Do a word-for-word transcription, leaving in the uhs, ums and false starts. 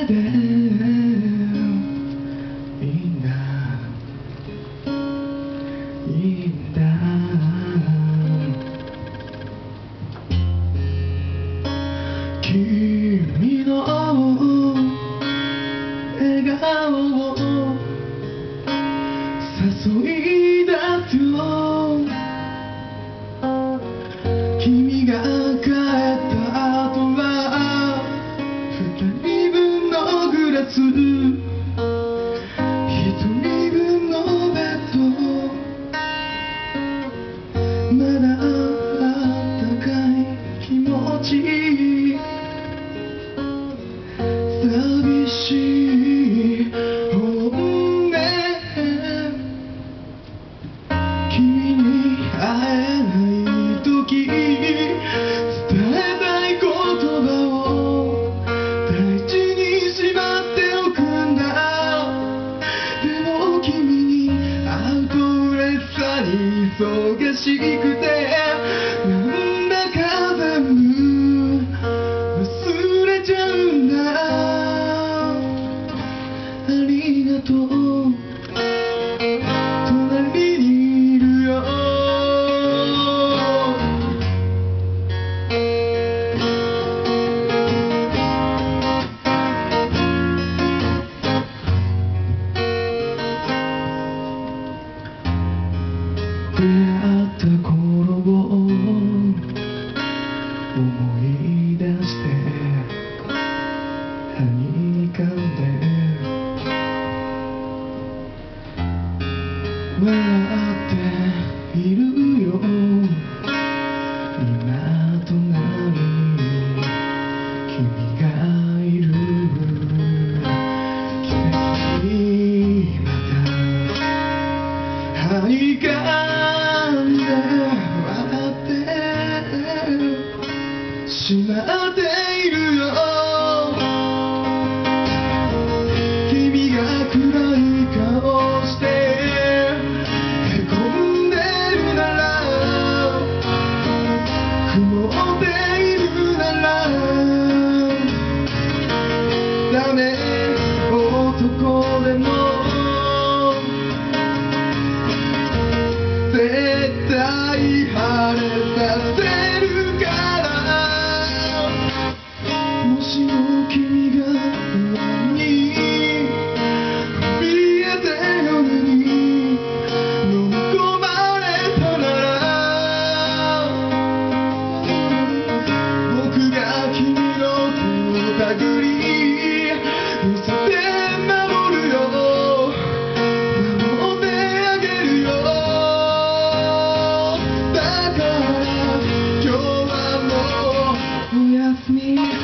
でいいんだいいんだ君の笑顔を誘い出すよ君が帰った後は二人分のグラス一人分のベッドまだあったかい気持ち寂しい本音君に会えない時伝えたい言葉を大事にしまっておくんだでも君に会うと嬉しさに忙しくてなんだか全部忘れちゃうんだありがとう隣にいるよ出会った頃を思い出してはにかんで笑っているよ今隣に君がいる奇跡にまたはにかんで笑ってしまっているよ君が暗い顔してへこんでるなら曇っているならダメ男でも絶対晴れさせるからもしも君が不安に怯えて夜に飲み込まれたなら僕が君の手をたぐり寄せて守るよ守ってあげるよだから今日はもうおやすみ